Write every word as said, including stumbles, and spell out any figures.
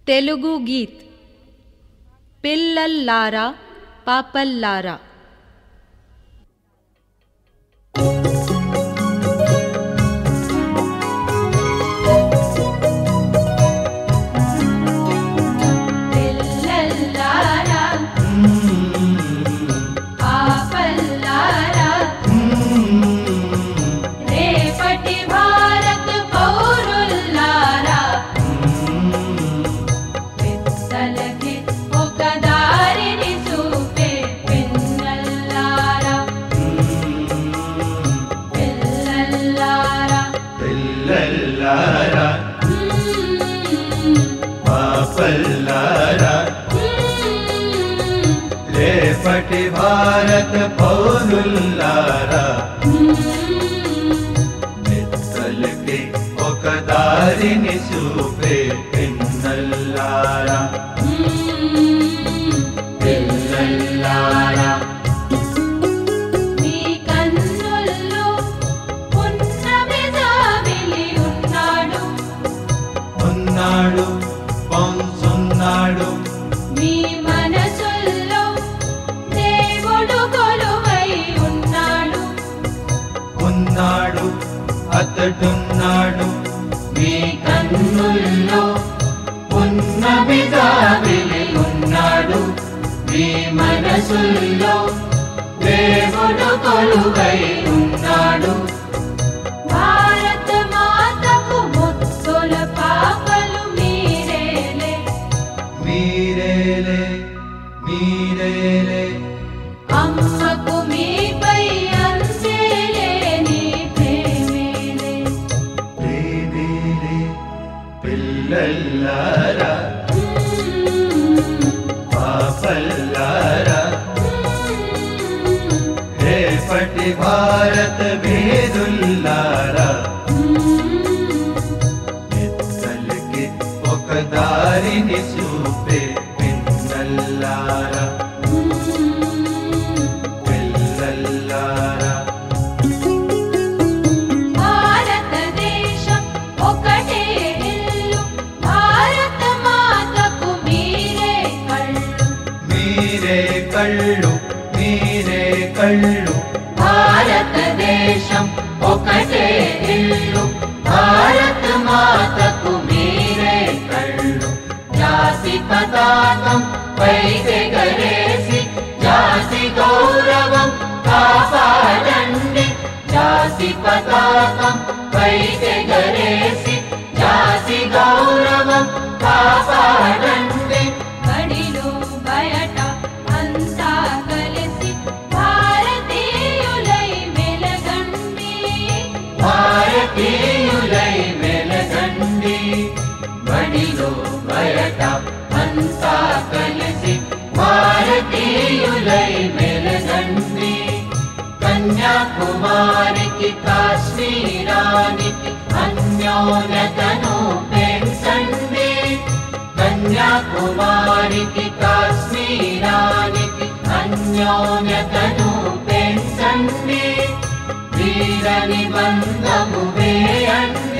तेलुगु गीत पिल्लल्लारा पापल्लारा। పిల్లల్లారా పాపల్లారా రేపటి భారత పౌరుల్లారా పెద్దలకి ఒక దారిని చూపే పిన్నల్లారా పిల్లల్లారా ఉన్నాడు పొందున్నాడు మీ మనసుల్లో దేవుడు కొలువై ఉన్నాడు ఉన్నాడు అతడున్నాడు మీ కన్నుల్లో ఉన్నవిగా వెలి ఉన్నాడు మీ మనసుల్లో దేవుడు కొలువై ఉన్నాడు భారత మాతకు ముత్తుల పాపలు మీరేలే మీరేలే మీరేలే అమ్మకు మీపై అంతేలేని ప్రేమేలే ప్రేమేలే పిల్లల్లారా పాపల్లారా రేపటి భారత వీరుల్లారా పెద్దలకి ఒక దారిని చూపే పిన్నల్లారా పిల్లల్లారా భారతదేశం ఒకటే ఇల్లు భారత మాతకు మీరే కళ్ళు మీరే కళ్ళు మీరే కళ్ళు భారతదేశం ఒకటే ఇల్లు భారత మాతకు మీరే కళ్ళు జాతి పతాకం పైకెగరేసి జాతి గౌరవం కాపాడండి జాతి పతాకం పైకెగరేసి జాతి గౌరవం కాపాడండి బడిలో బయట అంతా కలిసి భారతీయులై మెలగండి భారతీయులై మెలగండి బడిలో బయట అంతా కలిసి భారతీయులై మెలగండి కన్యాకుమారికి కాశ్మీరానికి అన్యోన్యతను పెంచండి కన్యాకుమారికి కాశ్మీరానికి అన్యోన్యతను పెంచండి వీర నిబంధము వేయండి